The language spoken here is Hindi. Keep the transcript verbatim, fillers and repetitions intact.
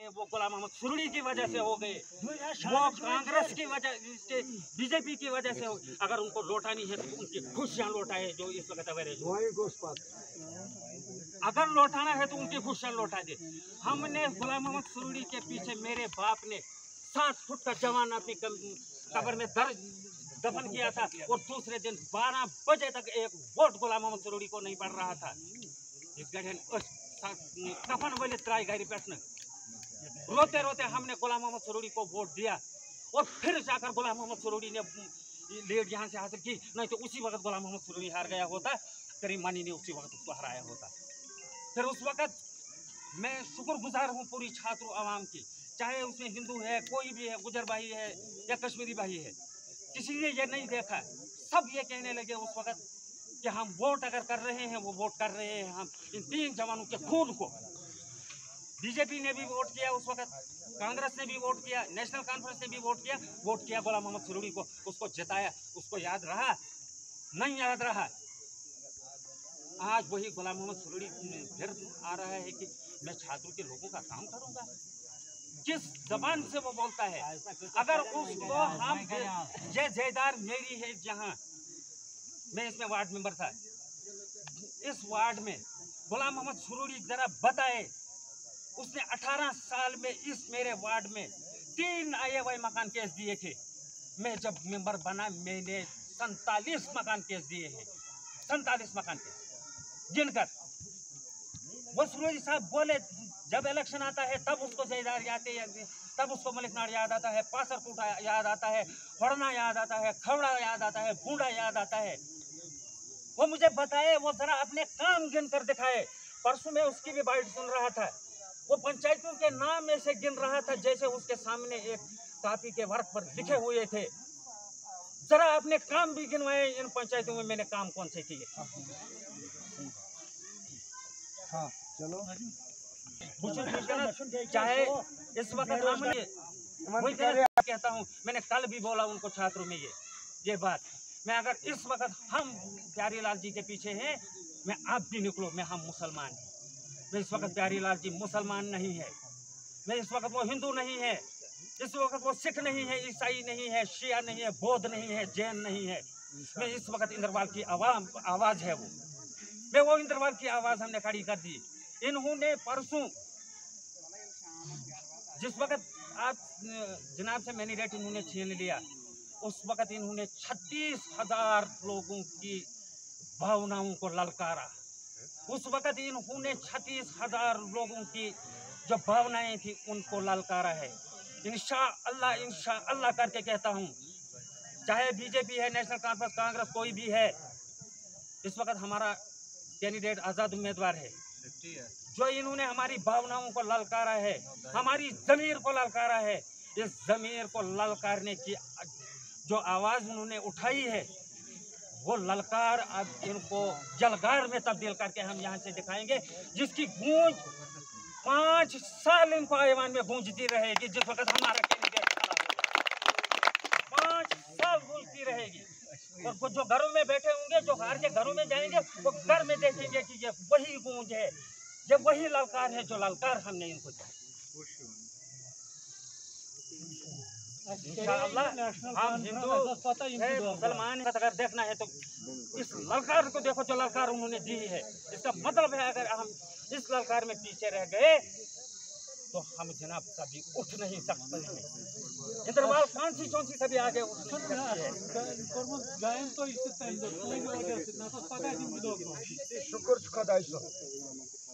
वो गुलाम मोहम्मद सुरड़ी की वजह से हो गए, वो कांग्रेस की वजह से, बीजेपी की वजह से हो गए। अगर उनको लौटानी है तो उनकी खुशियाँ लौटाए जो इस वक्त अवेरेज हो। अगर लौटाना है तो उनकी खुशियाँ लौटा दे। हमने गुलाम मोहम्मद सुरड़ी के पीछे मेरे बाप ने सात फुट का जवान अपनी कब्र में दर्ज दफन किया था और दूसरे दिन बारह बजे तक एक वोट गुलाम मोहम्मद सुरड़ी को नहीं पड़ रहा था। इस गठन कफन वाले त्राई गाड़ी बैठने रोते रोते हमने गुलाम मोहम्मद सुरड़ी को वोट दिया और फिर जाकर गुलाम मोहम्मद सुरड़ी ने लीड यहाँ से हासिल की। नहीं तो उसी वक्त गुलाम मोहम्मद सुरड़ी हार गया होता, करीम मानी ने उसी वक्त उसको हराया होता। फिर उस वक्त मैं शुक्रगुजार हूँ पूरी छात्र आवाम की, चाहे उसमें हिंदू है, कोई भी है, गुजर भाई है या कश्मीरी भाई है, किसी ने ये नहीं देखा। सब ये कहने लगे उस वक्त कि हम वोट अगर कर रहे हैं वो वोट कर रहे हैं हम इन तीन जवानों के खून को। बीजेपी ने भी वोट किया उस वक्त, कांग्रेस ने भी वोट किया, नेशनल कॉन्फ्रेंस ने भी वोट किया, वोट किया गुलाम मोहम्मद सुरड़ी को, उसको जिताया। उसको याद रहा? नहीं याद रहा। आज वही गुलाम मोहम्मद सुरड़ी फिर आ रहा है कि मैं छात्रों के लोगों का काम करूंगा। जिस जबान से वो बोलता है, अगर उसको हम ये जायदाद मेरी है, जहाँ मैं इसमें वार्ड मेंबर था, इस वार्ड में गुलाम मोहम्मद सुरड़ी जरा बताए, उसने अठारह साल में इस मेरे वार्ड में तीन आए वाई मकान केस दिए थे। मैं जब मेंबर बना मैंने सैतालीस मकान केस दिए हैं, सैतालीस मकान केस गिनकर। वो सुरड़ी साहब बोले जब इलेक्शन आता है तब उसको जायदाद आते हैं, तब उसको मलिकनाड़ याद आता है, पासरकोट याद आता है, फड़ना याद आता है, खवड़ा याद आता है, बूढ़ा याद आता है। वो मुझे बताए, वो जरा अपने काम गिन कर दिखाए। परसों में उसकी भी बाइट सुन रहा था, वो पंचायतों के नाम ऐसे गिन रहा था जैसे उसके सामने एक कापी के वर्क पर लिखे हुए थे। जरा अपने काम भी गिनवाए, इन पंचायतों में मैंने काम कौन से किए। हाँ चलो, चाहे इस वक्त हमने वही कहता हूँ, मैंने कल भी बोला उनको छात्रों में ये ये बात, मैं अगर इस वक्त हम प्यारी लाल जी के पीछे हैं, मैं आप भी निकलो, मैं हम मुसलमान हैं। मैं इस वक्त प्यारी लाल जी मुसलमान नहीं है, मैं इस वक्त वो हिंदू नहीं है, इस वक्त वो सिख नहीं है, ईसाई नहीं है, शिया नहीं है, बौद्ध नहीं है, जैन नहीं है। मैं इस वक्त इंद्रवाल की आवाम आवाज़ है वो, मैं वो इंद्रवाल की आवाज़ हमने खड़ी कर दी। इन्होंने परसों जिस वक्त आप जनाब से मैंडेट इन्होंने छीन लिया, उस वक्त इन्होंने छत्तीस हजार लोगों की भावनाओं को ललकारा। उस वक्त इन्होंने छत्तीस हजार लोगों की जो भावनाएं थी उनको ललकारा है। इंशाअल्लाह इंशाअल्लाह करके कहता हूँ, चाहे बीजेपी है, नेशनल कॉन्फ्रेंस, कांग्रेस, कोई भी है, इस वक्त हमारा कैंडिडेट आज़ाद उम्मीदवार है। जो इन्होंने हमारी भावनाओं को ललकारा है, हमारी ज़मीर को ललकारा है, इस ज़मीर को ललकारने की जो आवाज़ उन्होंने उठाई है, वो ललकार अब इनको जलगार में तब्दील करके हम यहाँ से दिखाएंगे, जिसकी गूंज पाँच साल इनको आईवान में गूंजती रहेगी। जिस वक्त हमारा कैंडिडेट खड़ा होगा, पाँच साल गूंजती रहेगी। और वो जो घरों में बैठे होंगे, जो हार के घरों में जाएंगे, वो घर में देखेंगे कि ये वही गूंज है, ये वही ललकार है जो ललकार हमने इनको दी। इंशाअल्लाह हम हिंदू मुसलमान अगर देखना है तो इस ललकार को देखो जो ललकार उन्होंने दी है। इसका मतलब है अगर हम इस ललकार में पीछे रह गए तो हम जनाब कभी उठ नहीं सकते हैं। इंद्रवाल कौन सी कौन सी कभी आगे उठ नहीं सकती है। शुक्र खुदा